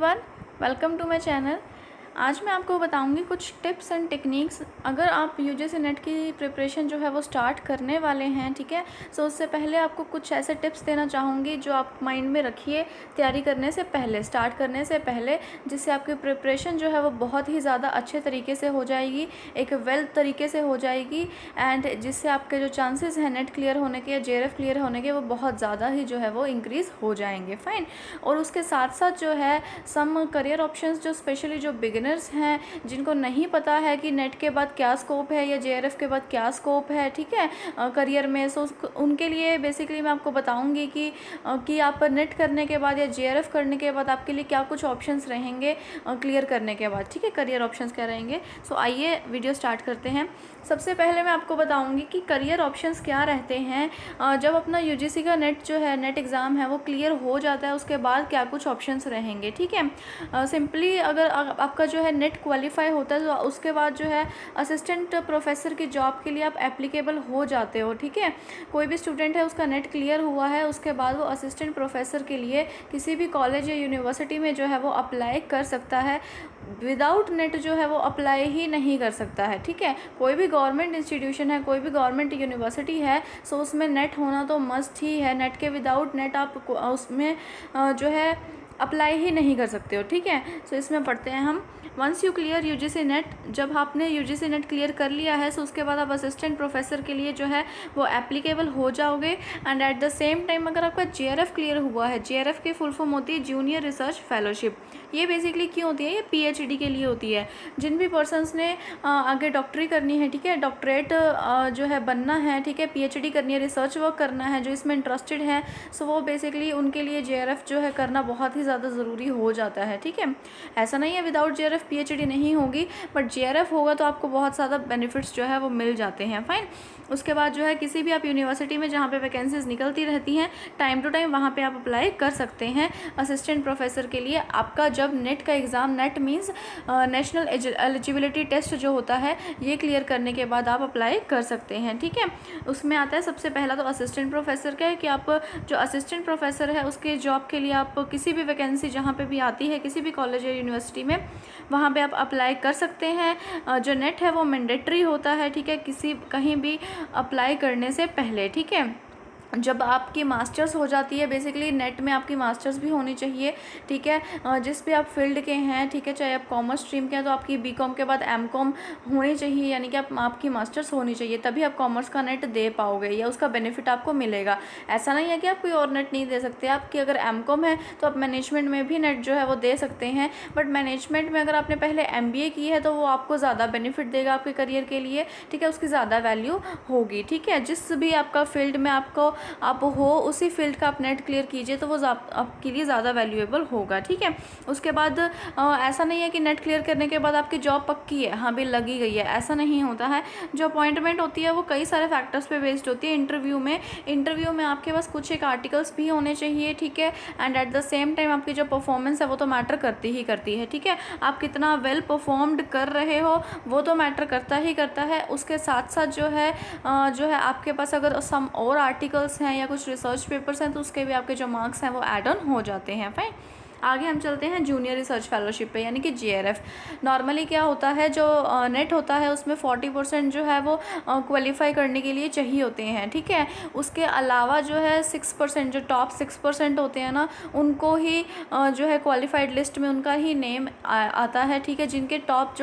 Everyone, welcome to my channel. आज मैं आपको बताऊंगी कुछ टिप्स एंड टेक्निक्स। अगर आप यूजीसी नेट की प्रिपरेशन जो है वो स्टार्ट करने वाले हैं, ठीक है, सो उससे पहले आपको कुछ ऐसे टिप्स देना चाहूँगी जो आप माइंड में रखिए तैयारी करने से पहले, स्टार्ट करने से पहले, जिससे आपकी प्रिपरेशन जो है वो बहुत ही ज़्यादा अच्छे तरीके से हो जाएगी, एक वेल तरीके से हो जाएगी, एंड जिससे आपके जो चांसेस हैं नेट क्लियर होने के या जेआरएफ क्लियर होने के वो बहुत ज़्यादा ही जो है वो इंक्रीज़ हो जाएंगे। फाइन। और उसके साथ साथ जो है सम करियर ऑप्शंस जो स्पेशली जो बिगिनर्स हैं, जिनको नहीं पता है कि नेट के बाद क्या स्कोप है या जेआरएफ के बाद क्या स्कोप है, ठीक है, करियर में, सो उनके लिए बेसिकली मैं आपको बताऊंगी कि आप नेट करने के बाद या जेआरएफ करने के बाद आपके लिए क्या कुछ ऑप्शंस रहेंगे क्लियर करने के बाद, ठीक है, करियर ऑप्शंस क्या रहेंगे। सो आइए वीडियो स्टार्ट करते हैं। सबसे पहले मैं आपको बताऊंगी कि करियर ऑप्शंस क्या रहते हैं। जब अपना यूजीसी का नेट जो है, नेट एग्ज़ाम है, वो क्लियर हो जाता है, उसके बाद क्या कुछ ऑप्शंस रहेंगे, ठीक है। सिंपली अगर आपका जो है नेट क्वालिफाई होता है तो उसके बाद जो है असिस्टेंट प्रोफेसर की जॉब के लिए आप एप्लीकेबल हो जाते हो, ठीक है। कोई भी स्टूडेंट है, उसका नेट क्लियर हुआ है, उसके बाद वो असिस्टेंट प्रोफेसर के लिए किसी भी कॉलेज या यूनिवर्सिटी में जो है वो अप्लाई कर सकता है। विदाउट नेट जो है वो अप्लाई ही नहीं कर सकता है, ठीक है। कोई भी गवर्नमेंट इंस्टीट्यूशन है, कोई भी गवर्नमेंट यूनिवर्सिटी है, सो उसमें नेट होना तो मस्ट ही है। नेट के विदाउट नेट आप उसमें जो है अप्लाई ही नहीं कर सकते हो, ठीक है। सो इसमें पढ़ते हैं हम। Once you clear UGC NET, जब आपने यूजीसी नेट क्लियर कर लिया है, सो उसके बाद आप असिस्टेंट प्रोफेसर के लिए जो है वो एप्लीकेबल हो जाओगे। And at the same time अगर आपका जेआरएफ क्लियर हुआ है, जेआरएफ की फुल फॉर्म होती है जूनियर रिसर्च फेलोशिप। ये बेसिकली क्यों होती है? ये पीएचडी के लिए होती है। जिन भी पर्सनस ने आगे डॉक्टरी करनी है, ठीक है, डॉक्टरेट जो है बनना है, ठीक है, पीएचडी करनी है, रिसर्च वर्क करना है, जो इसमें इंटरेस्टेड है, सो वो बेसिकली उनके लिए जेआरएफ जो है करना बहुत ही ज़्यादा ज़रूरी हो जाता है, ठीक है। ऐसा नहीं है विदाउट जेआरएफ पीएचडी नहीं होगी, बट जेआरएफ होगा तो आपको बहुत ज़्यादा बेनिफिट्स जो है वो मिल जाते हैं। फाइन। उसके बाद जो है किसी भी आप यूनिवर्सिटी में जहाँ पे वैकेंसीज निकलती रहती हैं टाइम टू टाइम, वहाँ पे आप अप्लाई कर सकते हैं असिस्टेंट प्रोफेसर के लिए। आपका जब नेट का exam, NET means national eligibility test जो होता है, ये क्लियर करने के बाद आप अप्लाई कर सकते हैं, ठीक है। उसमें आता है सबसे पहला तो असिस्टेंट प्रोफेसर का है कि आप जो असिस्टेंट प्रोफेसर है उसके जॉब के लिए आप किसी भी वैकेंसी जहाँ पे भी आती है, किसी भी कॉलेज या यूनिवर्सिटी में, वहाँ पे आप अप्लाई कर सकते हैं। जो नेट है वो मैंडेटरी होता है, ठीक है, कहीं भी अप्लाई करने से पहले, ठीक है। जब आपकी मास्टर्स हो जाती है, बेसिकली नेट में आपकी मास्टर्स भी होनी चाहिए, ठीक है, जिस भी आप फील्ड के हैं, ठीक है, चाहे आप कॉमर्स स्ट्रीम के हैं तो आपकी बीकॉम के बाद एमकॉम होनी चाहिए, यानी कि आपकी मास्टर्स होनी चाहिए, तभी आप कॉमर्स का नेट दे पाओगे या उसका बेनिफिट आपको मिलेगा। ऐसा नहीं है कि आप कोई और नेट नहीं दे सकते। आपकी अगर एमकॉम है तो आप मैनेजमेंट में भी नेट जो है वो दे सकते हैं, बट मैनेजमेंट में अगर आपने पहले एमबीए की है तो वो आपको ज़्यादा बेनिफिट देगा आपके करियर के लिए, ठीक है, उसकी ज़्यादा वैल्यू होगी, ठीक है। जिस भी आपका फील्ड में आप हो, उसी फील्ड का आप नेट क्लियर कीजिए तो वो आपके लिए ज़्यादा वैल्यूएबल होगा, ठीक है। उसके बाद ऐसा नहीं है कि नेट क्लियर करने के बाद आपकी जॉब पक्की है, हाँ भी लगी गई है, ऐसा नहीं होता है। जो अपॉइंटमेंट होती है वो कई सारे फैक्टर्स पे बेस्ड होती है। इंटरव्यू में आपके पास कुछ एक आर्टिकल्स भी होने चाहिए, ठीक है, and at the same time आपकी जो परफॉर्मेंस है वो तो मैटर करती है, ठीक है। आप कितना वेल परफॉर्म्ड कर रहे हो वो तो मैटर करता है। उसके साथ साथ जो है आपके पास अगर सम और आर्टिकल्स हैं या कुछ रिसर्च पेपर्स हैं तो उसके भी आपके जो मार्क्स हैं वो ऐड ऑन हो जाते हैं। फाइन। आगे हम चलते हैं जूनियर रिसर्च फेलोशिप पे, यानी कि जेआरएफ। नॉर्मली क्या होता है, जो नेट होता है उसमें 40% जो है वो क्वालिफाई करने के लिए चाहिए होते हैं, ठीक है। उसके अलावा जो है 6%, जो टॉप 6% होते हैं ना, उनको ही जो है क्वालिफाइड लिस्ट में उनका ही नेम आता है, ठीक है, जिनके टॉप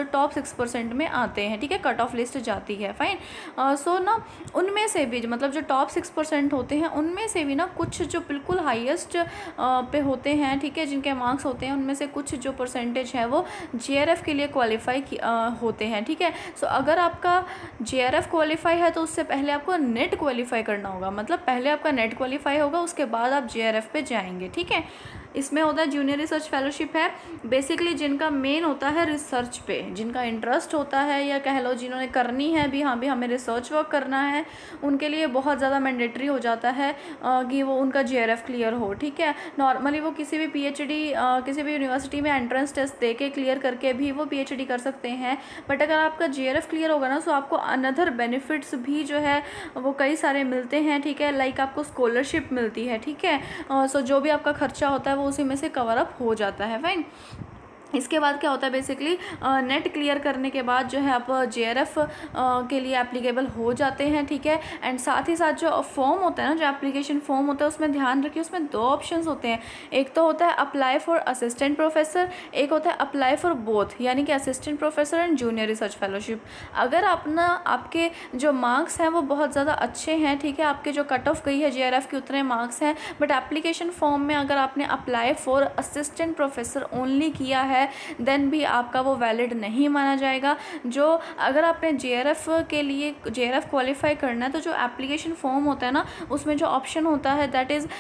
6% में आते हैं, ठीक है, कट ऑफ लिस्ट जाती है। फाइन। सो ना उनमें से भी मतलब जो टॉप 6% होते हैं उनमें से भी ना कुछ जो बिल्कुल हाईएस्ट पे होते हैं, ठीक है, जिनके मार्क्स होते हैं, उनमें से कुछ जो परसेंटेज है वो जेआरएफ के लिए क्वालिफाई होते हैं, ठीक है। सो अगर आपका जेआरएफ क्वालिफाई है तो उससे पहले आपको नेट क्वालिफाई करना होगा, मतलब पहले आपका नेट क्वालिफाई होगा, उसके बाद आप जेआरएफ पे जाएंगे, ठीक है। इसमें होता है जूनियर रिसर्च फेलोशिप है बेसिकली जिनका मेन होता है रिसर्च पे, जिनका इंटरेस्ट होता है, या कह लो जिन्होंने करनी है भी, हाँ भी हमें रिसर्च वर्क करना है, उनके लिए बहुत ज़्यादा मैंडेटरी हो जाता है कि वो उनका जेआरएफ क्लियर हो, ठीक है। नॉर्मली वो किसी भी पीएचडी किसी भी यूनिवर्सिटी में एंट्रेंस टेस्ट दे के क्लियर करके भी वो पीएचडी कर सकते हैं, बट अगर आपका जेआरएफ क्लियर होगा ना तो आपको अनदर बेनिफिट्स भी जो है वो कई सारे मिलते हैं, ठीक है। लाइक आपको स्कॉलरशिप मिलती है, ठीक है। सो जो भी आपका खर्चा होता है वो उसी में से कवर अप हो जाता है। फाइन। इसके बाद क्या होता है बेसिकली, नेट क्लियर करने के बाद जो है आप JRF के लिए एप्लीकेबल हो जाते हैं, ठीक है। एंड साथ ही साथ जो फॉर्म होता है ना, जो एप्लीकेशन फॉर्म होता है, उसमें ध्यान रखिए उसमें 2 ऑप्शंस होते हैं। एक तो होता है अप्लाई फॉर असिस्टेंट प्रोफेसर, एक होता है अप्लाई फॉर बोथ, यानी कि assistant professor and junior research fellowship. अगर आपके जो मार्क्स हैं वो बहुत ज़्यादा अच्छे हैं, ठीक है, आपके जो कट ऑफ गई है JRF के उतने मार्क्स हैं, बट एप्लीकेशन फॉर्म में अगर आपने apply for assistant professor only किया है देन भी आपका वो वैलिड नहीं माना जाएगा। जो अगर आपने JRF के लिए JRF क्वालिफाई करना है तो जो एप्लीकेशन फॉर्म होता है ना, उसमें जो ऑप्शन होता है दैट इज़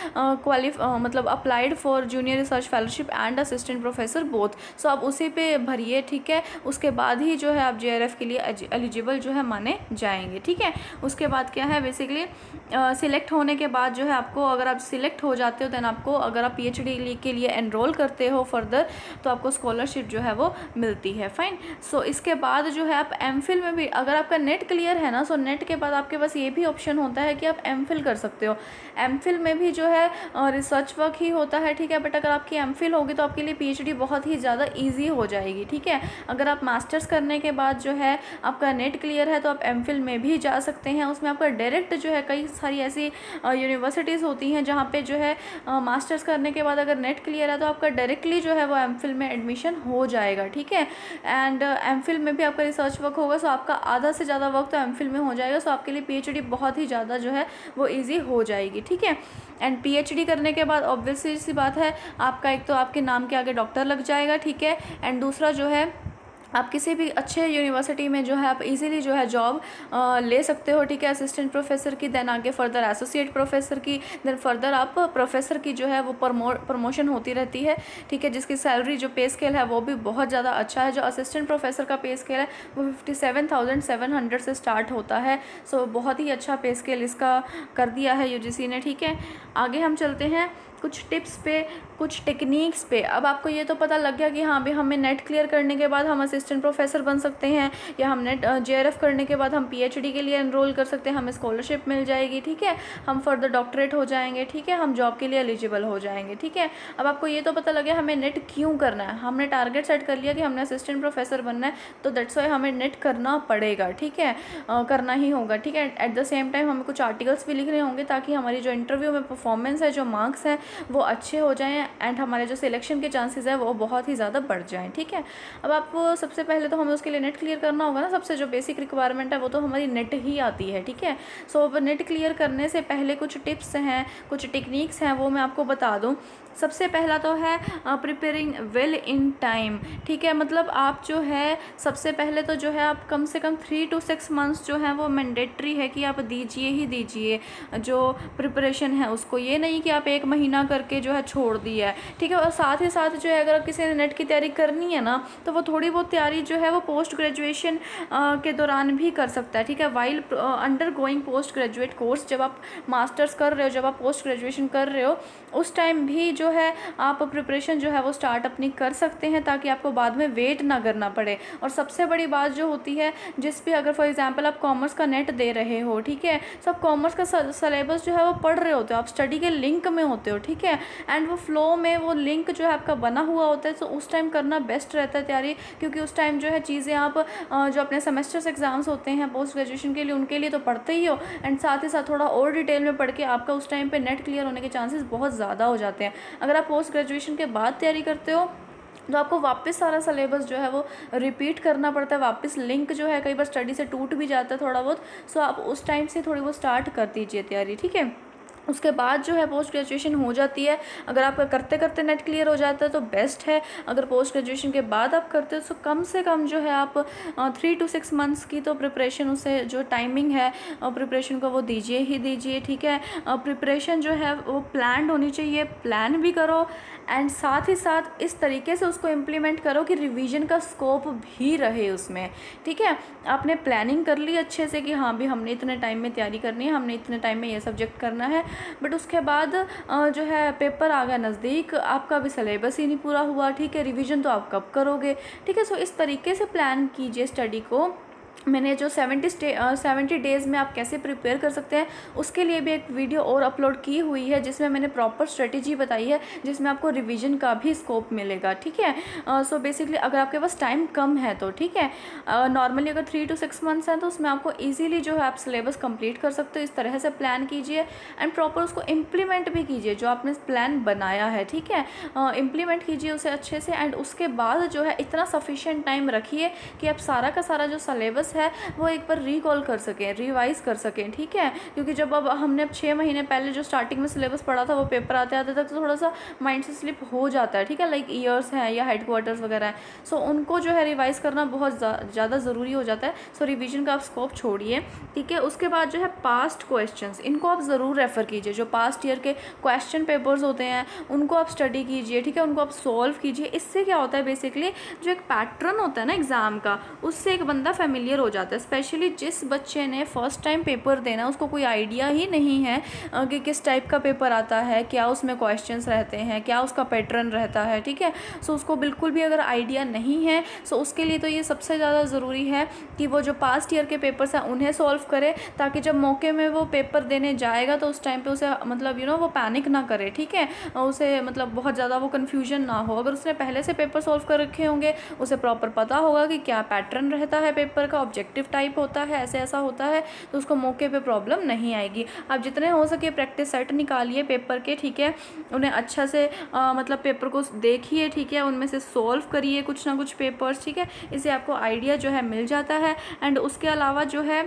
मतलब applied for junior research fellowship and assistant professor both, so आप उसी पे भरिए, ठीक है। उसके बाद ही जो है आप JRF के लिए एलिजिबल जो है माने जाएंगे, ठीक है। उसके बाद क्या है बेसिकली, सिलेक्ट होने के बाद जो है आपको, अगर आप सिलेक्ट हो जाते हो देन आपको, अगर आप PhD के लिए एनरोल करते हो फर्दर, तो आपको स्कॉलरशिप जो है वो मिलती है। फाइन। सो इसके बाद जो है आप MPhil में भी, अगर आपका नेट क्लियर है ना, सो नेट के बाद आपके पास ये भी ऑप्शन होता है कि आप MPhil कर सकते हो। MPhil में भी जो है रिसर्च वर्क ही होता है, ठीक है, बट अगर आपकी MPhil होगी तो आपके लिए PhD बहुत ही ज़्यादा ईजी हो जाएगी, ठीक है। अगर आप मास्टर्स करने के बाद जो है आपका नेट क्लियर है तो आप MPhil में भी जा सकते हैं। उसमें आपका डायरेक्ट जो है, कई सारी ऐसी यूनिवर्सिटीज़ होती हैं जहाँ पे जो है मास्टर्स करने के बाद अगर नेट क्लियर है तो आपका डायरेक्टली जो है वो MPhil में एडमिशन हो जाएगा, ठीक है। एंड MPhil में भी आपका रिसर्च वर्क होगा, सो आपका आधा से ज़्यादा वर्क तो MPhil में हो जाएगा, सो आपके लिए PhD बहुत ही ज़्यादा जो है वो ईजी हो जाएगी, ठीक है। एंड PhD करने के बाद ऑब्वियसली सी बात है, आपका एक तो आपके नाम के आगे डॉक्टर लग जाएगा, ठीक है। एंड दूसरा जो है आप किसी भी अच्छे यूनिवर्सिटी में जो है आप इजीली जो है जॉब ले सकते हो, ठीक है, असिस्टेंट प्रोफेसर की, देन आगे फर्दर एसोसिएट प्रोफेसर की, देन फर्दर आप प्रोफेसर की जो है वो प्रमोशन होती रहती है, ठीक है, जिसकी सैलरी जो पे स्केल है वो भी बहुत ज़्यादा अच्छा है। जो असिस्टेंट प्रोफेसर का पे स्केल है वो 57,700 से स्टार्ट होता है, सो बहुत ही अच्छा पे स्केल इसका कर दिया है UGC ने, ठीक है। आगे हम चलते हैं कुछ टिप्स पे, कुछ टेक्निक्स पे। अब आपको ये तो पता लग गया कि हाँ भी हमें नेट क्लियर करने के बाद हम असिस्टेंट प्रोफेसर बन सकते हैं, या हम नेट JRF करने के बाद हम PhD के लिए एनरोल कर सकते हैं, हमें स्कॉलरशिप मिल जाएगी, ठीक है, हम फर्दर डॉक्टरेट हो जाएंगे, ठीक है, हम जॉब के लिए एलिजिबल हो जाएंगे, ठीक है। अब आपको ये तो पता लग गया हमें नेट क्यों करना है, हमने टारगेट सेट कर लिया कि हमने असिस्टेंट प्रोफेसर बनना है, तो दैट्स वाई हमें नेट करना पड़ेगा, ठीक है, करना ही होगा, ठीक है। एट द सेम टाइम हमें कुछ आर्टिकल्स भी लिखने होंगे ताकि हमारी जो इंटरव्यू में परफॉर्मेंस है, जो मार्क्स हैं वो अच्छे हो जाएं एंड हमारे जो सिलेक्शन के चांसेस है वो बहुत ही ज़्यादा बढ़ जाएं, ठीक है। अब आपको सबसे पहले तो हमें उसके लिए नेट क्लियर करना होगा ना, सबसे जो बेसिक रिक्वायरमेंट है वो तो हमारी नेट ही आती है, ठीक है। सो अब नेट क्लियर करने से पहले कुछ टिप्स हैं, कुछ टेक्निक्स हैं, वो मैं आपको बता दूँ। सबसे पहला तो है प्रिपेयरिंग वेल इन टाइम, ठीक है, मतलब आप जो है सबसे पहले तो जो है आप कम से कम 3 to 6 मंथ्स जो है वो मैंडेटरी है कि आप दीजिए ही दीजिए जो प्रिपरेशन है उसको, ये नहीं कि आप 1 महीना करके जो है छोड़ दिया है, ठीक है। और साथ ही साथ जो है अगर किसी ने नेट की तैयारी करनी है ना तो वो थोड़ी बहुत तैयारी जो है वो पोस्ट ग्रेजुएशन के दौरान भी कर सकता है, ठीक है, while undergoing postgraduate. जब आप मास्टर्स कर रहे हो, जब आप पोस्ट ग्रेजुएशन कर रहे हो, उस टाइम भी जो है आप प्रिपरेशन जो है वो स्टार्ट अपनी कर सकते हैं ताकि आपको बाद में वेट ना करना पड़े। और सबसे बड़ी बात जो होती है, जिस भी अगर फॉर एग्जांपल आप कॉमर्स का नेट दे रहे हो, ठीक है, सब कॉमर्स का सिलेबस जो है वो पढ़ रहे होते हो, आप स्टडी के लिंक में होते हो, ठीक है, एंड वो फ्लो में वो लिंक जो है आपका बना हुआ होता है, तो उस टाइम करना बेस्ट रहता है तैयारी, क्योंकि उस टाइम जो है चीज़ें आप जो अपने सेमेस्टर्स एग्जाम्स होते हैं पोस्ट ग्रेजुएशन के लिए उनके लिए तो पढ़ते ही हो, एंड साथ ही साथ थोड़ा और डिटेल में पढ़ के आपका उस टाइम पे नेट क्लियर होने के चांसेस बहुत ज़्यादा हो जाते हैं। अगर आप पोस्ट ग्रेजुएशन के बाद तैयारी करते हो तो आपको वापस सारा सिलेबस जो है वो रिपीट करना पड़ता है, वापस लिंक जो है कई बार स्टडी से टूट भी जाता है थोड़ा बहुत, सो आप उस टाइम से थोड़ी बहुत स्टार्ट कर दीजिए तैयारी, ठीक है। उसके बाद जो है पोस्ट ग्रेजुएशन हो जाती है, अगर आपका करते करते नेट क्लियर हो जाता है तो बेस्ट है। अगर पोस्ट ग्रेजुएशन के बाद आप करते हो तो कम से कम जो है आप 3 to 6 मंथ्स की तो प्रिपरेशन, उसे जो टाइमिंग है प्रिपरेशन को वो दीजिए ही दीजिए, ठीक है। प्रिपरेशन जो है वो प्लान्ड होनी चाहिए, प्लान भी करो एंड साथ ही साथ इस तरीके से उसको इम्प्लीमेंट करो कि रिवीजन का स्कोप भी रहे उसमें, ठीक है। आपने प्लानिंग कर ली अच्छे से कि हाँ भी हमने इतने टाइम में तैयारी करनी है, हमने इतने टाइम में ये सब्जेक्ट करना है, बट उसके बाद जो है पेपर आ गया नज़दीक, आपका भी सिलेबस ही नहीं पूरा हुआ, ठीक है, रिवीजन तो आप कब करोगे, ठीक है। सो इस तरीके से प्लान कीजिए स्टडी को मैंने जो 70 डेज़ में आप कैसे प्रिपेयर कर सकते हैं उसके लिए भी एक वीडियो और अपलोड की हुई है, जिसमें मैंने प्रॉपर स्ट्रेटेजी बताई है, जिसमें आपको रिवीजन का भी स्कोप मिलेगा, ठीक है। सो बेसिकली अगर आपके पास टाइम कम है तो ठीक है, नॉर्मली अगर 3 to 6 मंथ्स हैं तो उसमें आपको ईजिली जो है आप सिलेबस कंप्लीट कर सकते हो। इस तरह से प्लान कीजिए एंड प्रॉपर उसको इम्प्लीमेंट भी कीजिए, जो आपने प्लान बनाया है, ठीक है, इम्प्लीमेंट कीजिए उसे अच्छे से। एंड उसके बाद जो है इतना सफिशिएंट टाइम रखिए कि आप सारा का सारा जो सिलेबस है वो एक बार रिकॉल कर सकें, रिवाइज कर सकें, ठीक है। क्योंकि जब अब हमने 6 महीने पहले जो स्टार्टिंग में सिलेबस पढ़ा था वो पेपर आते आते तक तो थोड़ा सा माइंड से स्लिप हो जाता है, ठीक है, लाइक ईयर्स हैं या हेडक्वार्टर्स वगैरह हैं, सो उनको जो है रिवाइज करना बहुत ज़्यादा ज़रूरी हो जाता है। सो रिवीजन का आप स्कोप छोड़िए, ठीक है। उसके बाद जो है पास्ट क्वेश्चंस, इनको आप ज़रूर रेफ़र कीजिए। जो पास्ट ईयर के क्वेश्चन पेपर्स होते हैं उनको आप स्टडी कीजिए, ठीक है, उनको आप सॉल्व कीजिए। इससे क्या होता है बेसिकली जो एक पैटर्न होता है ना एग्ज़ाम का, उससे एक बंदा फेमिलियर हो जाता है। स्पेशली जिस बच्चे ने फर्स्ट टाइम पेपर देना, उसको कोई आइडिया ही नहीं है कि किस टाइप का पेपर आता है, क्या उसमें क्वेश्चंस रहते हैं, क्या उसका पैटर्न रहता है, ठीक है। सो उसको बिल्कुल भी अगर आइडिया नहीं है सो उसके लिए तो ये सबसे ज़्यादा ज़रूरी है कि वो जो पास्ट ईयर के पेपर्स हैं उन्हें सॉल्व करे, ताकि जब मौके में वो पेपर देने जाएगा तो उस टाइम पे उसे मतलब वो पैनिक ना करे, ठीक है, उसे मतलब बहुत ज़्यादा वो कन्फ्यूजन ना हो। अगर उसने पहले से पेपर सॉल्व कर रखे होंगे, उसे प्रॉपर पता होगा कि क्या पैटर्न रहता है पेपर का, ऑब्जेक्टिव टाइप होता है, ऐसे ऐसा होता है, तो उसको मौके पे प्रॉब्लम नहीं आएगी। आप जितने हो सके प्रैक्टिस सेट निकालिए पेपर के, ठीक है, उन्हें अच्छा से मतलब पेपर को देखिए, ठीक है, उनमें से सॉल्व करिए कुछ ना कुछ पेपर्स, ठीक है, इससे आपको आइडिया जो है मिल जाता है। एंड उसके अलावा जो है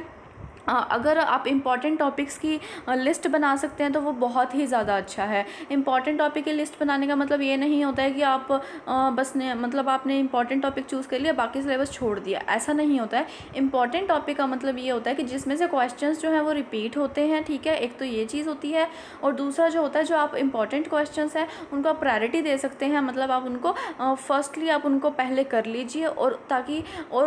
अगर आप इम्पॉर्टेंट टॉपिक्स की लिस्ट बना सकते हैं तो वो बहुत ही ज़्यादा अच्छा है। इम्पॉर्टेंट टॉपिक की लिस्ट बनाने का मतलब ये नहीं होता है कि आप बस ने मतलब आपने इम्पॉर्टेंट टॉपिक चूज़ कर लिया बाकी सिलेबस छोड़ दिया, ऐसा नहीं होता है। इम्पॉर्टेंट टॉपिक का मतलब ये होता है कि जिसमें से क्वेश्चंस जो हैं वो रिपीट होते हैं, ठीक है, एक तो ये चीज़ होती है। और दूसरा जो होता है, जो आप इम्पॉर्टेंट क्वेश्चंस हैं उनको आप प्रायोरिटी दे सकते हैं, मतलब आप उनको फर्स्टली आप उनको पहले कर लीजिए, और ताकि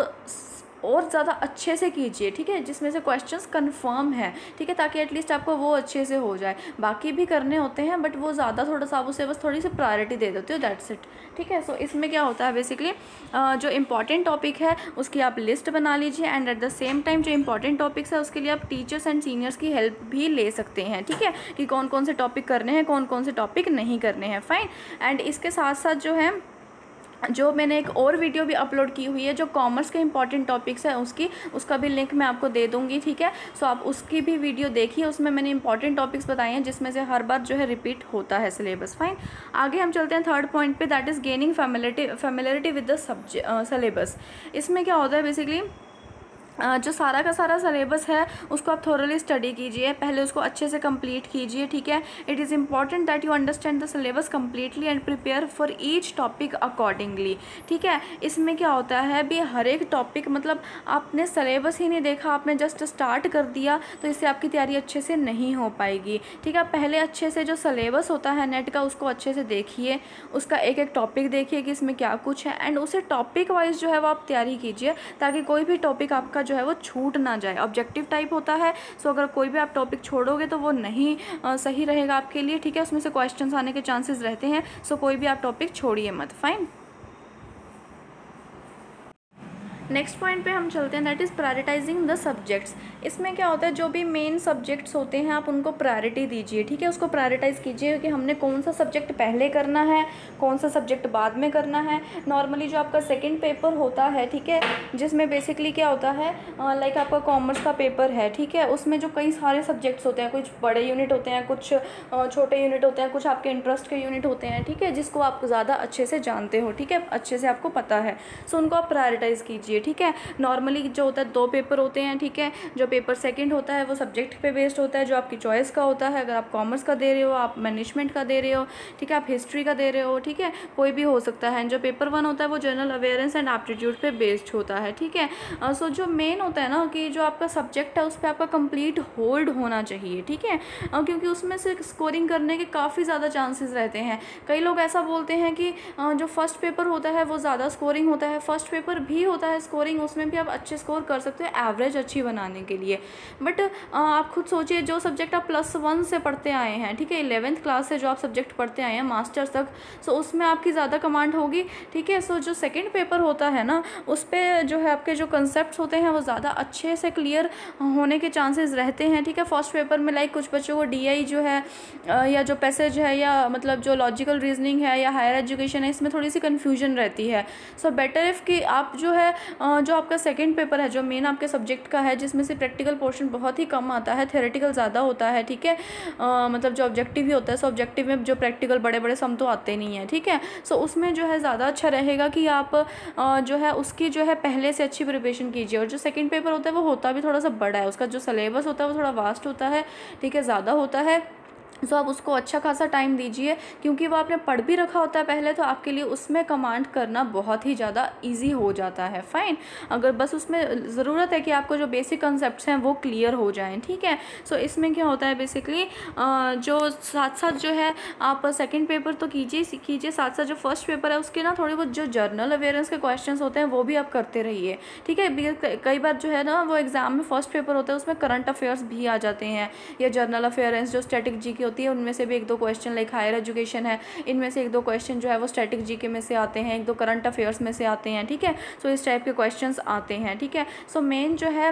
और ज़्यादा अच्छे से कीजिए, ठीक है, जिसमें से क्वेश्चंस कंफर्म है, ठीक है, ताकि एटलीस्ट आपको वो अच्छे से हो जाए। बाकी भी करने होते हैं बट वो ज़्यादा थोड़ा सा आप उसे बस थोड़ी सी प्रायोरिटी दे देते हो, दैट्स इट, ठीक है। सो इसमें क्या होता है बेसिकली जो इम्पॉर्टेंट टॉपिक है उसकी आप लिस्ट बना लीजिए, and at the same time जो इम्पॉर्टेंट टॉपिक्स है उसके लिए आप टीचर्स एंड सीनियर्स की हेल्प भी ले सकते हैं, ठीक है, कि कौन कौन से टॉपिक करने हैं, कौन कौन से टॉपिक नहीं करने हैं, फाइन। एंड इसके साथ साथ जो है जो मैंने एक और वीडियो भी अपलोड की हुई है जो कॉमर्स के इंपॉर्टेंट टॉपिक्स हैं उसका भी लिंक मैं आपको दे दूंगी, ठीक है। सो आप उसकी भी वीडियो देखिए, उसमें मैंने इंपॉर्टेंट टॉपिक्स बताए हैं जिसमें से हर बार जो है रिपीट होता है सिलेबस, फाइन। आगे हम चलते हैं थर्ड पॉइंट पे, that is gaining familiarity with the syllabus. इसमें क्या होता है बेसिकली जो सारा का सारा सिलेबस है उसको आप थोरली स्टडी कीजिए, पहले उसको अच्छे से कंप्लीट कीजिए, ठीक है। It is important that you understand the syllabus completely and prepare for each topic accordingly, ठीक है। इसमें क्या होता है भी हर एक टॉपिक मतलब आपने सिलेबस ही नहीं देखा, आपने जस्ट स्टार्ट कर दिया तो इससे आपकी तैयारी अच्छे से नहीं हो पाएगी, ठीक है। आप पहले अच्छे से जो सिलेबस होता है नेट का उसको अच्छे से देखिए, उसका एक एक टॉपिक देखिए कि इसमें क्या कुछ है, एंड उसे टॉपिक वाइज जो है वो आप तैयारी कीजिए ताकि कोई भी टॉपिक आपका जो है वो छूट ना जाए। ऑब्जेक्टिव टाइप होता है, सो अगर कोई भी आप टॉपिक छोड़ोगे तो वो नहीं सही रहेगा आपके लिए, ठीक है, उसमें से क्वेश्चंस आने के चांसेस रहते हैं, सो कोई भी आप टॉपिक छोड़िए मत, फाइन। नेक्स्ट पॉइंट पे हम चलते हैं, that is prioritising the subjects. इसमें क्या होता है जो भी मेन सब्जेक्ट्स होते हैं आप उनको प्रायोरिटी दीजिए, ठीक है, उसको प्रायोरिटाइज़ कीजिए कि हमने कौन सा सब्जेक्ट पहले करना है, कौन सा सब्जेक्ट बाद में करना है। नॉर्मली जो आपका सेकेंड पेपर होता है, ठीक है, जिसमें बेसिकली क्या होता है लाइक आपका कॉमर्स का पेपर है, ठीक है, उसमें जो कई सारे सब्जेक्ट्स होते हैं, कुछ बड़े यूनिट होते हैं, कुछ छोटे यूनिट होते हैं, कुछ आपके इंटरेस्ट के यूनिट होते हैं, ठीक है, जिसको आप ज़्यादा अच्छे से जानते हो, ठीक है, अच्छे से आपको पता है, सो उनको आप प्रायोरिटाइज़ कीजिए, ठीक है। नॉर्मली जो होता है 2 पेपर होते हैं, ठीक है, जो पेपर सेकंड होता है वो सब्जेक्ट पे बेस्ड होता है, जो आपकी चॉइस का होता है, अगर आप कॉमर्स का दे रहे हो, आप मैनेजमेंट का दे रहे हो, ठीक है, आप हिस्ट्री का दे रहे हो, ठीक है, कोई भी हो सकता है। जो पेपर 1 होता है वो जनरल अवेयरेंस एंड एप्टीट्यूड पे बेस्ड होता है, ठीक है। सो जो मेन होता है ना कि जो आपका सब्जेक्ट है उस पर आपका कंप्लीट होल्ड होना चाहिए, ठीक है, क्योंकि उसमें से स्कोरिंग करने के काफ़ी ज़्यादा चांसेस रहते हैं। कई लोग ऐसा बोलते हैं कि जो फर्स्ट पेपर होता है वो ज़्यादा स्कोरिंग होता है, फर्स्ट पेपर भी होता है स्कोरिंग, उसमें भी आप अच्छे स्कोर कर सकते हो एवरेज अच्छी बनाने के लिए। बट आप खुद सोचिए, जो सब्जेक्ट आप +1 से पढ़ते आए हैं, ठीक है, 11th क्लास से जो आप सब्जेक्ट पढ़ते आए हैं मास्टर्स तक, सो उसमें आपकी ज़्यादा कमांड होगी, ठीक है। सो जो सेकंड पेपर होता है ना, उस पर जो है आपके जो कंसेप्ट होते हैं वो ज़्यादा अच्छे से क्लियर होने के चांसेस रहते हैं, ठीक है। फर्स्ट पेपर में लाइक कुछ बच्चों को DI जो है या जो पैसेज है या मतलब जो लॉजिकल रीजनिंग है या हायर एजुकेशन है, इसमें थोड़ी सी कन्फ्यूजन रहती है। सो बेटर इफ़ कि आप जो है जो आपका सेकंड पेपर है, जो मेन आपके सब्जेक्ट का है, जिसमें से प्रैक्टिकल पोर्शन बहुत ही कम आता है, थ्योरेटिकल ज़्यादा होता है, ठीक है। मतलब जो ऑब्जेक्टिव ही होता है, सो ऑब्जेक्टिव में जो प्रैक्टिकल बड़े बड़े सम तो आते नहीं हैं, ठीक है। सो उसमें जो है ज़्यादा अच्छा रहेगा कि आप जो है उसकी जो है पहले से अच्छी प्रिपरेशन कीजिए। और जो सेकंड पेपर होता है वो होता भी थोड़ा सा बड़ा है, उसका जो सिलेबस होता है वो थोड़ा वास्ट होता है, ठीक है, ज़्यादा होता है। सो आप उसको अच्छा खासा टाइम दीजिए, क्योंकि वो आपने पढ़ भी रखा होता है पहले, तो आपके लिए उसमें कमांड करना बहुत ही ज़्यादा इजी हो जाता है। फाइन, अगर बस उसमें ज़रूरत है कि आपको जो बेसिक कंसेप्ट्स हैं वो क्लियर हो जाएं, ठीक है। सो इसमें क्या होता है बेसिकली, जो साथ साथ जो है आप सेकंड पेपर तो कीजिए, साथ साथ जो फर्स्ट पेपर है उसके ना थोड़ी बहुत जो जर्नल अवेयरेंस के क्वेश्चंस होते हैं वो भी आप करते रहिए, ठीक है। कई बार जो है ना वो एग्ज़ाम में फर्स्ट पेपर होता है उसमें करंट अफेयर्स भी आ जाते हैं, या जर्नल अफेयरेंस जो स्टैटिक जी होती है उनमें से भी 1-2 क्वेश्चन, लाइक हायर एजुकेशन है, इनमें से 1-2 क्वेश्चन जो है वो स्टैटिक जीके में से आते हैं, 1-2 करंट अफेयर्स में से आते हैं, ठीक है। सो इस टाइप के क्वेश्चंस आते हैं, ठीक है। सो मेन जो है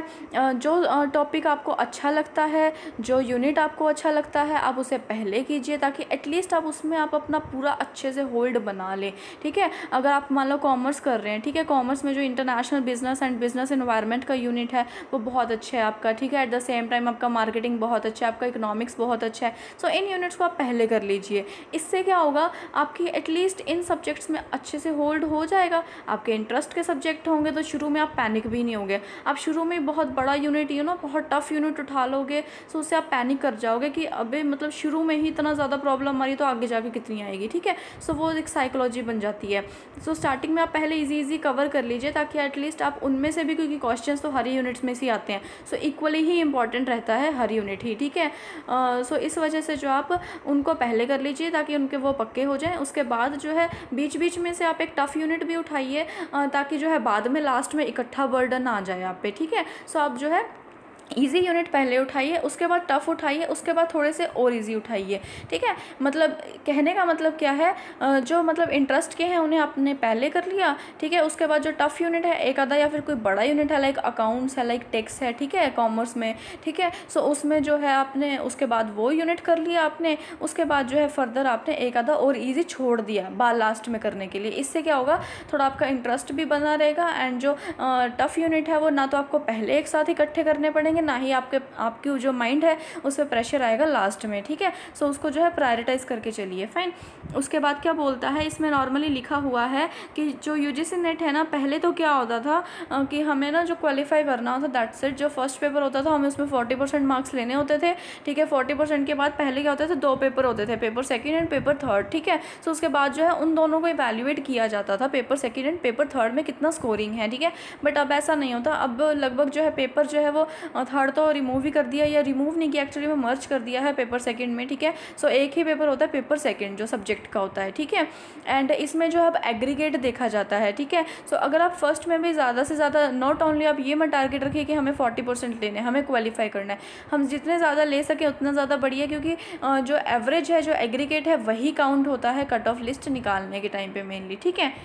जो टॉपिक आपको अच्छा लगता है, जो यूनिट आपको अच्छा लगता है, आप उसे पहले कीजिए, ताकि एटलीस्ट आप उसमें आप अपना पूरा अच्छे से होल्ड बना लें, ठीक है। अगर आप मान लो कॉमर्स कर रहे हैं, ठीक है, कॉमर्स में जो international business and business environment का यूनिट है वो बहुत अच्छा है आपका, ठीक है। एट द सेम टाइम आपका मार्केटिंग बहुत अच्छा है, आपका इकोनॉमिक्स बहुत अच्छा है। सो इन यूनिट्स को आप पहले कर लीजिए। इससे क्या होगा, आपकी एटलीस्ट इन सब्जेक्ट्स में अच्छे से होल्ड हो जाएगा। आपके इंटरेस्ट के सब्जेक्ट होंगे तो शुरू में आप पैनिक भी नहीं होगे। आप शुरू में बहुत बड़ा यूनिट बहुत टफ यूनिट उठा लोगे, सो उससे आप पैनिक कर जाओगे कि अबे मतलब शुरू में ही इतना ज़्यादा प्रॉब्लम आ रही तो आगे जाके कितनी आएगी, ठीक है। सो वो एक साइकोलॉजी बन जाती है। सो स्टार्टिंग में आप पहले ईजी कवर कर लीजिए, ताकि एटलीस्ट आप उनमें से भी, क्योंकि क्वेश्चंस तो हर यूनिट्स में से आते हैं, सो इक्वली ही इंपॉर्टेंट रहता है हर यूनिट ही, ठीक है। सो इस वजह से जो आप उनको पहले कर लीजिए ताकि उनके वो पक्के हो जाएं। उसके बाद जो है बीच बीच में से आप एक टफ़ यूनिट भी उठाइए, ताकि जो है बाद में लास्ट में इकट्ठा बर्डन आ जाए आप पे, ठीक है। सो आप जो है ईजी यूनिट पहले उठाइए, उसके बाद टफ़ उठाइए, उसके बाद थोड़े से और ईजी उठाइए, ठीक है। मतलब कहने का मतलब क्या है, जो मतलब इंटरेस्ट के हैं उन्हें आपने पहले कर लिया, ठीक है। उसके बाद जो टफ़ यूनिट है एक आधा, या फिर कोई बड़ा यूनिट है लाइक अकाउंट्स है, लाइक टैक्स है, ठीक है, कॉमर्स में, ठीक है। सो उसमें जो है आपने उसके बाद वो यूनिट कर लिया आपने, उसके बाद जो है फर्दर आपने एक आधा और ईजी छोड़ दिया बाल लास्ट में करने के लिए। इससे क्या होगा, थोड़ा आपका इंटरेस्ट भी बना रहेगा, एंड जो टफ़ यूनिट है वो ना तो आपको पहले एक साथ इकट्ठे करने पड़ेंगे, ना ही आपकी जो माइंड है उस पर प्रेशर आएगा लास्ट में, ठीक है। सो उसको जो है प्रायोरिटाइज करके चलिए। फाइन, उसके बाद क्या बोलता है, इसमें नॉर्मली लिखा हुआ है कि जो यूजीसी नेट है ना, पहले तो क्या होता था कि हमें ना जो क्वालिफाई करना होता दैट्स इट। जो फर्स्ट पेपर होता था हमें उसमें 40% मार्क्स लेने होते थे, ठीक है। 40% के बाद पहले क्या होता था, 2 पेपर होते थे, paper second and paper third, ठीक है। सो उसके बाद जो है उन दोनों को इवैल्यूएट किया जाता था, paper second and paper third में कितना स्कोरिंग है, ठीक है। बट अब ऐसा नहीं होता, अब लगभग जो है पेपर जो है वो थर्ड तो रिमूव ही कर दिया, या रिमूव नहीं किया एक्चुअली में, मर्ज कर दिया है पेपर सेकंड में, ठीक है। सो एक ही पेपर होता है पेपर सेकंड जो सब्जेक्ट का होता है, ठीक है। एंड इसमें जो अब एग्रीगेट देखा जाता है, ठीक है। सो अगर आप फर्स्ट में भी ज़्यादा से ज़्यादा, नॉट ओनली आप ये मत टारगेट रखिए कि हमें 40% लेने, हमें क्वालिफाई करना है, हम जितने ज़्यादा ले सकें उतना ज़्यादा बढ़िया, क्योंकि जो एवरेज है, जो एग्रीगेट है, वही काउंट होता है कट ऑफ लिस्ट निकालने के टाइम पे मेनली, ठीक है।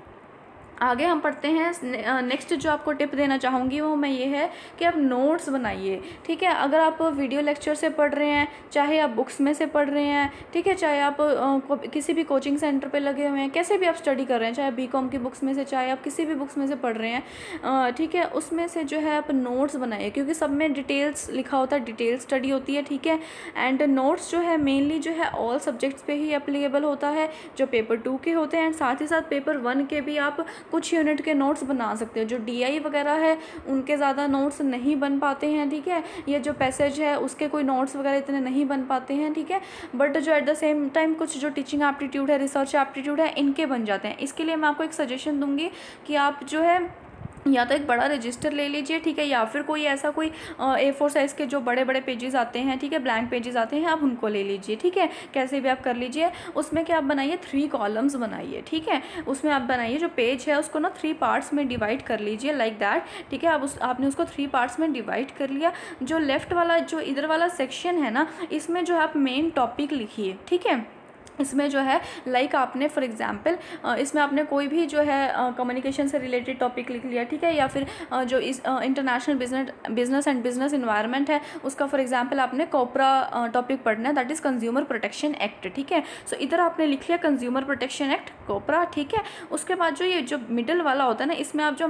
आगे हम पढ़ते हैं। नेक्स्ट जो आपको टिप देना चाहूँगी वो मैं ये है कि आप नोट्स बनाइए, ठीक है। अगर आप वीडियो लेक्चर से पढ़ रहे हैं, चाहे आप बुक्स में से पढ़ रहे हैं, ठीक है, चाहे आप किसी भी कोचिंग सेंटर पे लगे हुए हैं, कैसे भी आप स्टडी कर रहे हैं, चाहे बीकॉम की बुक्स में से, चाहे आप किसी भी बुक्स में से पढ़ रहे हैं, ठीक है, उसमें से जो है आप नोट्स बनाइए, क्योंकि सब में डिटेल्स लिखा होता है, डिटेल स्टडी होती है, ठीक है। एंड नोट्स जो है मेनली जो है ऑल सब्जेक्ट्स पे ही एप्लीकेबल होता है, जो पेपर 2 के होते हैं, एंड साथ ही साथ पेपर 1 के भी आप कुछ यूनिट के नोट्स बना सकते हो। जो DI वगैरह है उनके ज़्यादा नोट्स नहीं बन पाते हैं, ठीक है। ये जो पैसेज है उसके कोई नोट्स वगैरह इतने नहीं बन पाते हैं, ठीक है। बट जो एट द सेम टाइम कुछ जो टीचिंग एप्टीट्यूड है, रिसर्च एप्टीट्यूड है, इनके बन जाते हैं। इसके लिए मैं आपको एक सजेशन दूंगी कि आप जो है या तो एक बड़ा रजिस्टर ले लीजिए, ठीक है, या फिर कोई ऐसा कोई A4 साइज़ के जो बड़े बड़े पेजेस आते हैं, ठीक है, ब्लैंक पेजेस आते हैं, आप उनको ले लीजिए, ठीक है, कैसे भी आप कर लीजिए। उसमें क्या आप बनाइए 3 कॉलम्स बनाइए, ठीक है, उसमें आप बनाइए जो पेज है उसको ना 3 पार्ट्स में डिवाइड कर लीजिए लाइक दैट, ठीक है। आपने उसको 3 पार्ट्स में डिवाइड कर लिया। जो लेफ्ट वाला जो इधर वाला सेक्शन है ना, इसमें जो है आप मेन टॉपिक लिखिए, ठीक है। इसमें जो है लाइक आपने फॉर एग्जांपल इसमें आपने कोई भी जो है कम्युनिकेशन से रिलेटेड टॉपिक लिख लिया, ठीक है, या फिर जो इस international business and business environment है उसका फॉर एग्जांपल आपने कोपरा टॉपिक पढ़ना है, that is consumer protection act, ठीक है। सो इधर आपने लिख लिया कंज्यूमर प्रोटेक्शन एक्ट कोपरा, ठीक है। उसके बाद जो ये जो मिडिल वाला होता है ना, इसमें आप जो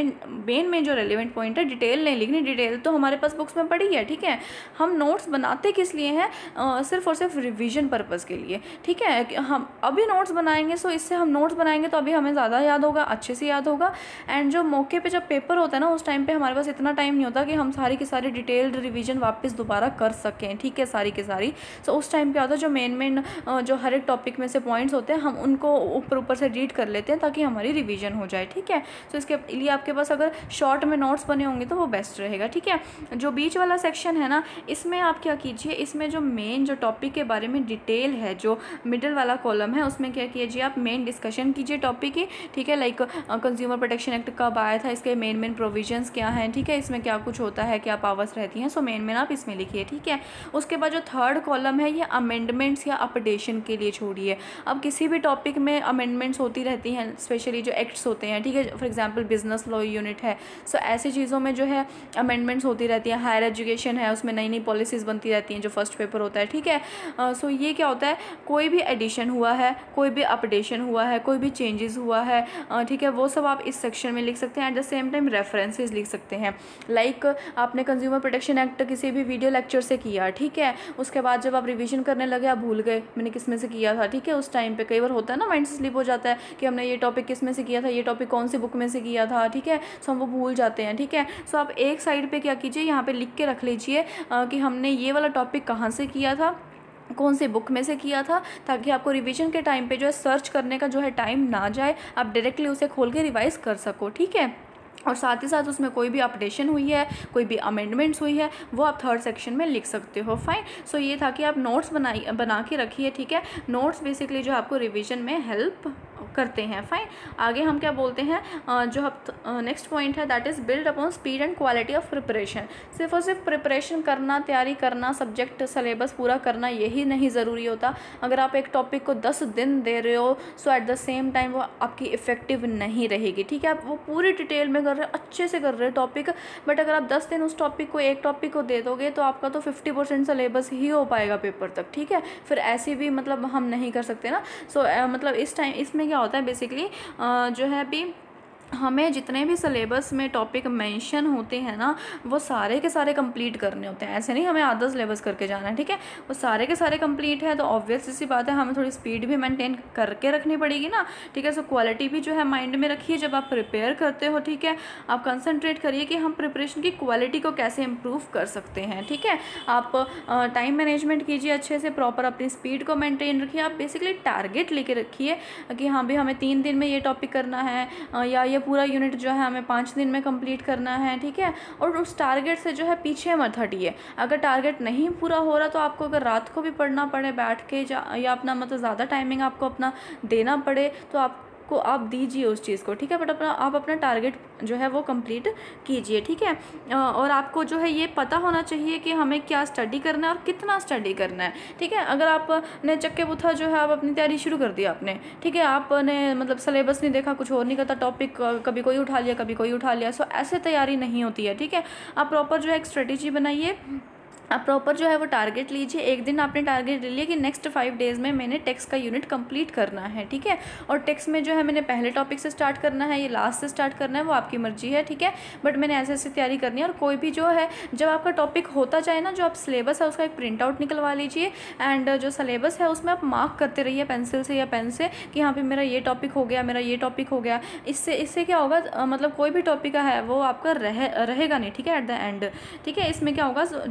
मेन जो रेलिवेंट पॉइंट है, डिटेल नहीं लिखनी, डिटेल तो हमारे पास बुक्स में पड़ी है, ठीक है। हम नोट्स बनाते किस लिए हैं, सिर्फ और सिर्फ रिविजन पर्पज़ के लिए, ठीक है। कि हम अभी नोट्स बनाएंगे, सो इससे हम नोट्स बनाएंगे तो अभी हमें ज़्यादा याद होगा, अच्छे से याद होगा। एंड जो मौके पे जब पेपर होता है ना, उस टाइम पे हमारे पास इतना टाइम नहीं होता कि हम सारी की सारी डिटेल्ड रिवीजन वापस दोबारा कर सकें, ठीक है, सारी की सारी। सो उस टाइम पे आता है जो मेन जो हर एक टॉपिक में से पॉइंट्स होते हैं, हम उनको ऊपर से रीड कर लेते हैं ताकि हमारी रिविजन हो जाए, ठीक है। सो इसके लिए आपके पास अगर शॉर्ट में नोट्स बने होंगे तो वो बेस्ट रहेगा, ठीक है। जो बीच वाला सेक्शन है ना, इसमें आप क्या कीजिए, इसमें जो मेन जो टॉपिक के बारे में डिटेल है, जो मिडिल वाला कॉलम है, उसमें क्या कीजिए आप मेन डिस्कशन कीजिए टॉपिक की, ठीक है। लाइक कंज्यूमर प्रोटेक्शन एक्ट कब आया था, इसके मेन प्रोविजंस क्या हैं, ठीक है, इसमें क्या कुछ होता है, क्या पावर्स रहती हैं, सो मेन आप इसमें लिखिए, ठीक है। उसके बाद जो थर्ड कॉलम है, ये अमेंडमेंट्स या अपडेशन के लिए छोड़िए। अब किसी भी टॉपिक में अमेंडमेंट्स होती रहती हैं, स्पेशली जो एक्ट्स होते हैं, ठीक है, for example business law unit है, सो ऐसी चीज़ों में जो है अमेंडमेंट्स होती रहती हैं। हायर एजुकेशन है, उसमें नई पॉलिसीज़ बनती रहती हैं, जो फर्स्ट पेपर होता है, ठीक है। सो ये क्या होता है, कोई भी एडिशन हुआ है, कोई भी अपडेशन हुआ है, कोई भी चेंजेस हुआ है, ठीक है, वो सब आप इस सेक्शन में लिख सकते हैं। At the same time references लिख सकते हैं। लाइक आपने कंज्यूमर प्रोटेक्शन एक्ट किसी भी वीडियो लेक्चर से किया, ठीक है, उसके बाद जब आप रिवीजन करने लगे आप भूल गए मैंने किस में से किया था, ठीक है। उस टाइम पे कई बार होता है ना, माइंड से स्लिप हो जाता है कि हमने ये टॉपिक किस में से किया था, ये टॉपिक कौन सी बुक में से किया था, ठीक है, सो हम वो भूल जाते हैं, ठीक है। सो आप एक साइड पे क्या कीजिए, यहाँ पे लिख के रख लीजिए कि हमने ये वाला टॉपिक कहाँ से किया था, कौन सी बुक में से किया था, ताकि आपको रिवीजन के टाइम पे जो है सर्च करने का जो है टाइम ना जाए, आप डायरेक्टली उसे खोल के रिवाइज कर सको, ठीक है। और साथ ही साथ उसमें कोई भी अपडेशन हुई है, कोई भी अमेंडमेंट्स हुई है, वो आप थर्ड सेक्शन में लिख सकते हो, फाइन। सो ये था कि आप नोट्स बना के रखिए, ठीक है। नोट्स बेसिकली जो आपको रिवीजन में हेल्प करते हैं, फाइन। आगे हम क्या बोलते हैं, जो हम नेक्स्ट पॉइंट है, that is build upon speed and quality of preparation. सिर्फ और सिर्फ प्रिपरेशन करना, तैयारी करना, सब्जेक्ट सिलेबस पूरा करना यही नहीं ज़रूरी होता। अगर आप एक टॉपिक को 10 दिन दे रहे हो, so at the same time वो आपकी इफ़ेक्टिव नहीं रहेगी, ठीक है। आप वो पूरी डिटेल में कर रहे, अच्छे से कर रहे टॉपिक, बट अगर आप 10 दिन उस टॉपिक को, एक टॉपिक को दे दोगे तो आपका तो 50% सिलेबस ही हो पाएगा पेपर तक, ठीक है। फिर ऐसे भी मतलब हम नहीं कर सकते ना। सो मतलब इस टाइम इसमें क्या होता है बेसिकली, जो है अभी हमें जितने भी सिलेबस में टॉपिक मेंशन होते हैं ना, वो सारे के सारे कंप्लीट करने होते हैं। ऐसे नहीं हमें आधा सिलेबस करके जाना है, ठीक है। वो सारे के सारे कंप्लीट है तो ऑब्वियस सी बात है, हमें थोड़ी स्पीड भी मेंटेन करके रखनी पड़ेगी ना, ठीक है। सो क्वालिटी भी जो है माइंड में रखिए जब आप प्रिपेयर करते हो, ठीक है। आप कंसंट्रेट करिए कि हम प्रिपरेशन की क्वालिटी को कैसे इम्प्रूव कर सकते हैं, ठीक है। आप टाइम मैनेजमेंट कीजिए अच्छे से, प्रॉपर अपनी स्पीड को मेंटेन रखिए। आप बेसिकली टारगेट लेके रखिए कि हाँ भी हमें 3 दिन में ये टॉपिक करना है, या ये पूरा यूनिट जो है हमें 5 दिन में कंप्लीट करना है, ठीक है। और उस टारगेट से जो है पीछे मत हटिए। अगर टारगेट नहीं पूरा हो रहा तो आपको अगर रात को भी पढ़ना पड़े बैठ के, या अपना मतलब ज़्यादा टाइमिंग आपको अपना देना पड़े तो आपको आप दीजिए उस चीज़ को, ठीक है। बट आप अपना टारगेट जो है वो कंप्लीट कीजिए, ठीक है। और आपको जो है ये पता होना चाहिए कि हमें क्या स्टडी करना है और कितना स्टडी करना है, ठीक है। अगर आपने चक्के बुथा जो है आप अपनी तैयारी शुरू कर दी आपने, ठीक है, आपने मतलब सिलेबस नहीं देखा, कुछ और नहीं करता, टॉपिक कभी कोई उठा लिया, कभी कोई उठा लिया, सो ऐसे तैयारी नहीं होती है, ठीक है। आप प्रॉपर जो है एक स्ट्रेटेजी बनाइए, आप प्रॉपर जो है वो टारगेट लीजिए। एक दिन आपने टारगेट ले लिया कि नेक्स्ट 5 डेज़ में मैंने टेक्स्ट का यूनिट कंप्लीट करना है, ठीक है। और टेक्स्ट में जो है मैंने पहले टॉपिक से स्टार्ट करना है, ये लास्ट से स्टार्ट करना है, वो आपकी मर्जी है, ठीक है। बट मैंने ऐसे ऐसे तैयारी करनी है। और कोई भी जो है जब आपका टॉपिक होता जाए ना, जो आप सिलेबस है उसका एक प्रिंट आउट निकलवा लीजिए, एंड जो सिलेबस है उसमें आप मार्क करते रहिए पेंसिल से या पेन से कि हाँ भी मेरा ये टॉपिक हो गया, मेरा ये टॉपिक हो गया। इससे क्या होगा, मतलब कोई भी टॉपिक है वो आपका रहेगा नहीं, ठीक है, एट द एंड, ठीक है। इसमें क्या होगा, जो आपको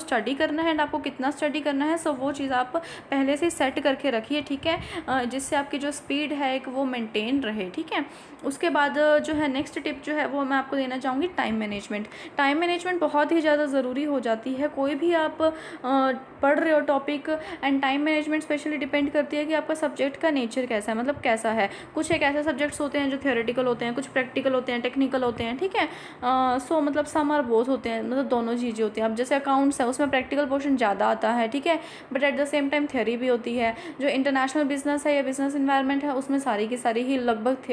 स्टडी करना है एंड आपको कितना स्टडी करना है, सो वो चीज़ आप पहले से सेट करके रखिए, ठीक है, जिससे आपकी जो स्पीड है एक वो मेंटेन रहे, ठीक है। उसके बाद जो है नेक्स्ट टिप जो है वो मैं आपको देना चाहूँगी टाइम मैनेजमेंट। टाइम मैनेजमेंट बहुत ही ज़्यादा ज़रूरी हो जाती है। कोई भी आप पढ़ रहे हो topic, and time management specially depend करती है कि आपका सब्जेक्ट का नेचर कैसा है, मतलब कैसा है। कुछ एक ऐसे सब्जेक्ट्स होते हैं जो थियोरेटिकल होते हैं, कुछ प्रैक्टिकल होते हैं, टेक्निकल होते हैं, ठीक है। सो मतलब सम और बोथ होते हैं, मतलब दोनों चीज़ें होती हैं। अब जैसे अकाउंट्स है उसमें प्रैक्टिकल पोर्शन ज़्यादा आता है, ठीक है, but at the same time theory भी होती है। जो इंटरनेशनल बिजनेस है या बिजनेस इन्वायरमेंट है उसमें सारी की सारी ही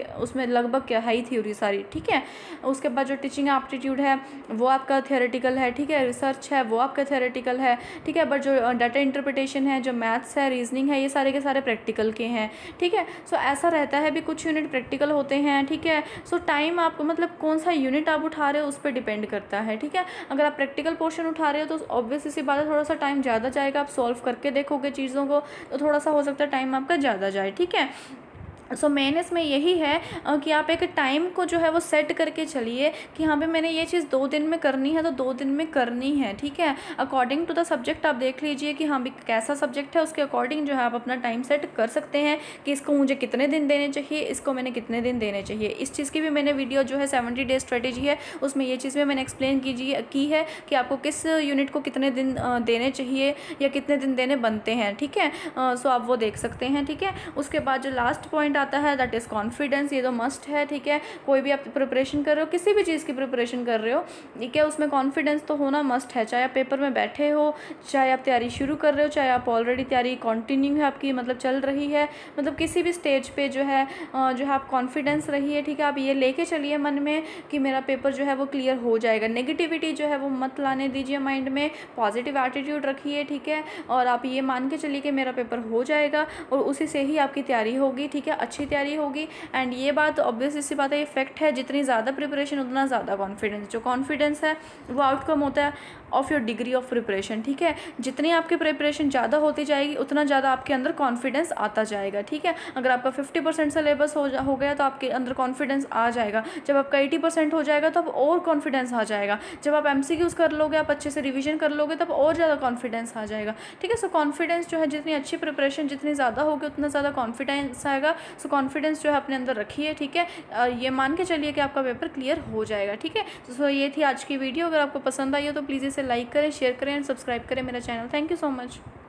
लगभग क्या है ही थ्योरी सारी, ठीक है। उसके बाद जो टीचिंग एप्टीट्यूड है वो आपका थियोरेटिकल है, ठीक है। रिसर्च है वो आपका थियोरेटिकल है, ठीक है। बट जो डाटा इंटरप्रिटेशन है, जो मैथ्स है, रीजनिंग है, ये सारे के सारे प्रैक्टिकल के हैं, ठीक है। सो ऐसा रहता है, भी कुछ यूनिट प्रैक्टिकल होते हैं, ठीक है। सो टाइम आपको मतलब कौन सा यूनिट आप उठा रहे हो उस पर डिपेंड करता है, ठीक है। अगर आप प्रैक्टिकल पोर्शन उठा रहे हो तो ऑब्वियस सी बात है थोड़ा सा टाइम ज़्यादा जाएगा। आप सॉल्व करके देखोगे चीज़ों को तो थोड़ा सा हो सकता है टाइम आपका ज़्यादा जाए, ठीक है। सो मेन इसमें यही है कि आप एक टाइम को जो है वो सेट करके चलिए कि हाँ भाई मैंने ये चीज़ 2 दिन में करनी है तो 2 दिन में करनी है, ठीक है। अकॉर्डिंग टू द सब्जेक्ट आप देख लीजिए कि हाँ भाई कैसा सब्जेक्ट है, उसके अकॉर्डिंग जो है आप अपना टाइम सेट कर सकते हैं कि इसको मुझे कितने दिन देने चाहिए, इसको मैंने कितने दिन देने चाहिए। इस चीज़ की भी मैंने वीडियो जो है 70 डेज स्ट्रेटेजी है उसमें ये चीज़ भी मैंने एक्सप्लेन की है कि आपको किस यूनिट को कितने दिन देने चाहिए या कितने दिन देने बनते हैं, ठीक है। सो आप वो देख सकते हैं, ठीक है। उसके बाद जो लास्ट पॉइंट आता है दैट इज़ कॉन्फिडेंस। ये तो मस्ट है, ठीक है। कोई भी आप प्रिपरेशन कर रहे हो, किसी भी चीज़ की प्रिपरेशन कर रहे हो, ठीक है, उसमें कॉन्फिडेंस तो होना मस्ट है। चाहे आप पेपर में बैठे हो, चाहे आप तैयारी शुरू कर रहे हो, चाहे आप ऑलरेडी तैयारी कंटिन्यू है आपकी, मतलब चल रही है, मतलब किसी भी स्टेज पे जो है आप कॉन्फिडेंस रहिए, ठीक है। आप ये लेके चलिए मन में कि मेरा पेपर जो है वो क्लियर हो जाएगा। नेगेटिविटी जो है वो मत लाने दीजिए माइंड में, पॉजिटिव एटीट्यूड रखिए, ठीक है। और आप ये मान के चलिए कि मेरा पेपर हो जाएगा और उसी से ही आपकी तैयारी होगी, ठीक है, अच्छी तैयारी होगी। एंड ये बात ऑब्वियस सी बात है, ये फैक्ट है, जितनी ज़्यादा प्रिपरेशन उतना ज़्यादा कॉन्फिडेंस। जो कॉन्फिडेंस है वो आउटकम होता है of your degree of preparation, ठीक है। जितनी आपकी प्रिपरेशन ज़्यादा होती जाएगी उतना ज़्यादा आपके अंदर कॉन्फिडेंस आता जाएगा, ठीक है। अगर आपका 50% सिलेबस हो गया तो आपके अंदर कॉन्फिडेंस आ जाएगा। जब आपका 80% हो जाएगा तो अब और कॉन्फिडेंस आ जाएगा। जब आप MCQs कर लोगे, आप अच्छे से रिविजन कर लोगे, तब और ज़्यादा कॉन्फिडेंस आ जाएगा, ठीक है। सो कॉन्फिडेंस जो है, जितनी अच्छी प्रिपरेशन जितनी ज़्यादा होगी उतना ज़्यादा कॉन्फिडेंस आएगा। सो कॉन्फिडेंस जो है अपने अंदर रखिए, ठीक है। ये मान के चलिए कि आपका पेपर क्लियर हो जाएगा, ठीक है। सो ये थी आज की वीडियो। अगर आपको पसंद आई हो तो प्लीज़ इसे लाइक करें, शेयर करें एंड सब्सक्राइब करें मेरा चैनल। Thank you so much.